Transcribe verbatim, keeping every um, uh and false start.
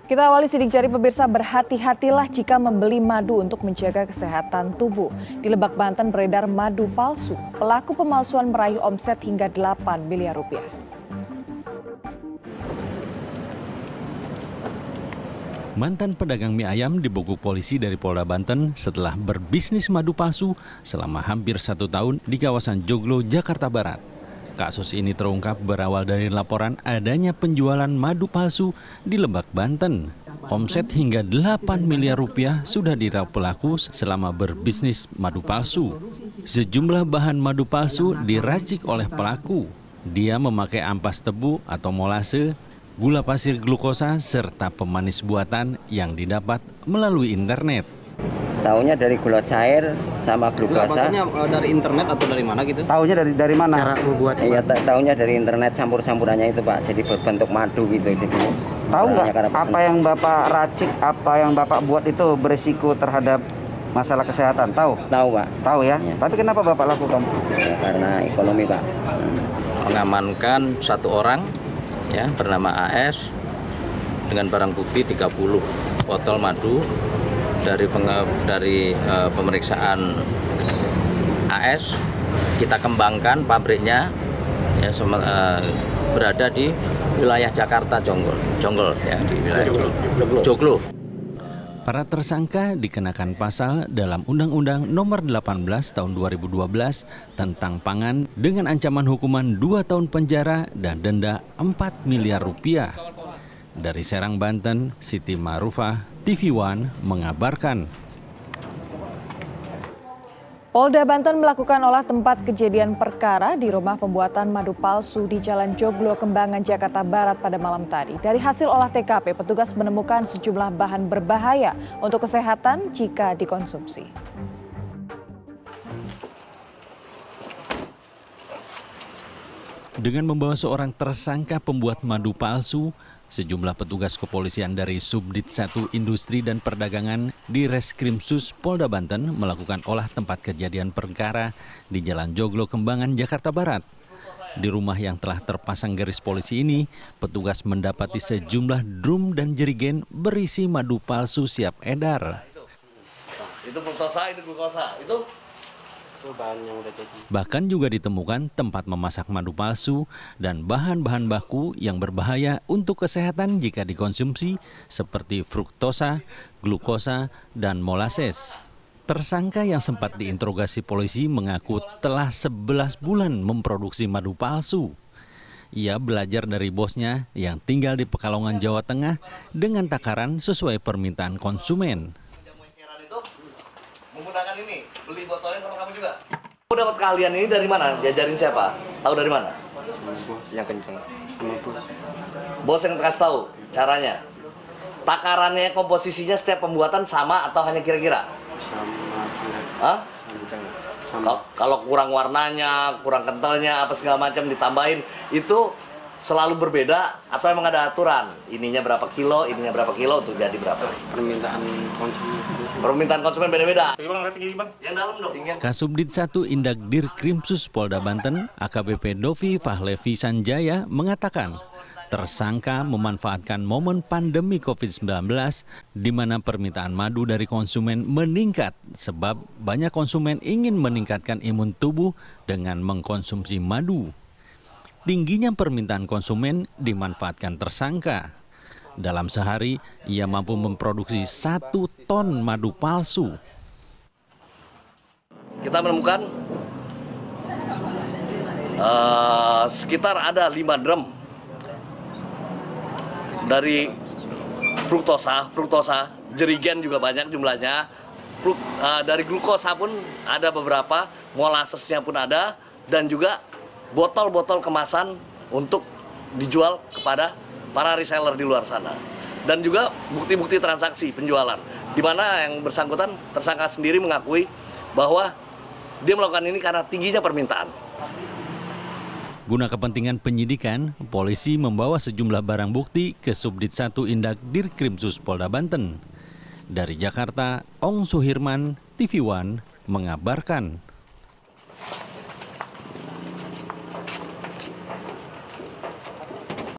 Kita awali sidik jari pemirsa, berhati-hatilah jika membeli madu untuk menjaga kesehatan tubuh. Di Lebak, Banten beredar madu palsu. Pelaku pemalsuan meraih omset hingga delapan miliar rupiah. Mantan pedagang mie ayam dibekuk polisi dari Polda Banten setelah berbisnis madu palsu selama hampir satu tahun di kawasan Joglo, Jakarta Barat. Kasus ini terungkap berawal dari laporan adanya penjualan madu palsu di Lebak, Banten. Omset hingga delapan miliar rupiah sudah diraup pelaku selama berbisnis madu palsu. Sejumlah bahan madu palsu diracik oleh pelaku. Dia memakai ampas tebu atau molase, gula pasir glukosa, serta pemanis buatan yang didapat melalui internet. Taunya dari gula cair sama glukosa. Maksudnya dari internet atau dari mana gitu? Taunya dari dari mana? Cara membuatnya? Iya, taunya dari internet, campur-campurannya itu Pak. Jadi berbentuk madu gitu. Jadi tahu nggak apa yang Bapak racik, apa yang Bapak buat itu berisiko terhadap masalah kesehatan? Tahu? Tahu Pak. Tahu ya? Ya. Tapi kenapa Bapak lakukan? Ya, karena ekonomi Pak. Mengamankan satu orang ya bernama A S dengan barang bukti tiga puluh botol madu. Dari penge, dari uh, pemeriksaan A S kita kembangkan pabriknya ya sem, uh, berada di wilayah Jakarta Jonggol, Jonggol ya di wilayah Joglo. Joglo. Para tersangka dikenakan pasal dalam Undang-Undang Nomor delapan belas Tahun dua ribu dua belas tentang pangan dengan ancaman hukuman dua tahun penjara dan denda empat miliar rupiah. Dari Serang, Banten, Siti Marufah, T V One mengabarkan. Polda Banten melakukan olah tempat kejadian perkara di rumah pembuatan madu palsu di Jalan Joglo, Kembangan, Jakarta Barat pada malam tadi. Dari hasil olah T K P, petugas menemukan sejumlah bahan berbahaya untuk kesehatan jika dikonsumsi. Dengan membawa seorang tersangka pembuat madu palsu, sejumlah petugas kepolisian dari Subdit satu Industri dan Perdagangan di Reskrimsus Polda Banten melakukan olah tempat kejadian perkara di Jalan Joglo, Kembangan, Jakarta Barat. Di rumah yang telah terpasang garis polisi ini, petugas mendapati sejumlah drum dan jerigen berisi madu palsu siap edar. Itu fruktosa, itu glukosa, itu bahkan juga ditemukan tempat memasak madu palsu dan bahan-bahan baku yang berbahaya untuk kesehatan jika dikonsumsi seperti fruktosa, glukosa, dan molases. Tersangka yang sempat diinterogasi polisi mengaku telah sebelas bulan memproduksi madu palsu. Ia belajar dari bosnya yang tinggal di Pekalongan, Jawa Tengah dengan takaran sesuai permintaan konsumen. Menggunakan ini, beli botolnya sama kamu juga. Kamu dapat keahlian ini dari mana? Diajarin siapa? Tahu dari mana? Yang kenceng. Bos yang kasih tahu caranya. Takarannya, komposisinya setiap pembuatan sama atau hanya kira-kira? Hah? Sama. Kalau kurang warnanya, kurang kentalnya, apa segala macam ditambahin, itu selalu berbeda atau emang ada aturan? Ininya berapa kilo, ininya berapa kilo untuk jadi berapa? Permintaan konsumen. Permintaan konsumen beda-beda. Yang dalam dong. Kasubdit satu Indak Dirkrimsus Polda Banten, A K B P Dovi Fahlevi Sanjaya mengatakan, tersangka memanfaatkan momen pandemi covid sembilan belas di mana permintaan madu dari konsumen meningkat sebab banyak konsumen ingin meningkatkan imun tubuh dengan mengkonsumsi madu. Tingginya permintaan konsumen dimanfaatkan tersangka. Dalam sehari, ia mampu memproduksi satu ton madu palsu. Kita menemukan uh, sekitar ada lima drum dari fruktosa, fruktosa, jerigen juga banyak jumlahnya. Fruk, uh, dari glukosa pun ada beberapa, molasesnya pun ada, dan juga botol-botol kemasan untuk dijual kepada para reseller di luar sana. Dan juga bukti-bukti transaksi penjualan, di mana yang bersangkutan tersangka sendiri mengakui bahwa dia melakukan ini karena tingginya permintaan. Guna kepentingan penyidikan, polisi membawa sejumlah barang bukti ke Subdit satu Indak Dirkrimsus Polda Banten. Dari Jakarta, Ong Suhirman, T V One mengabarkan.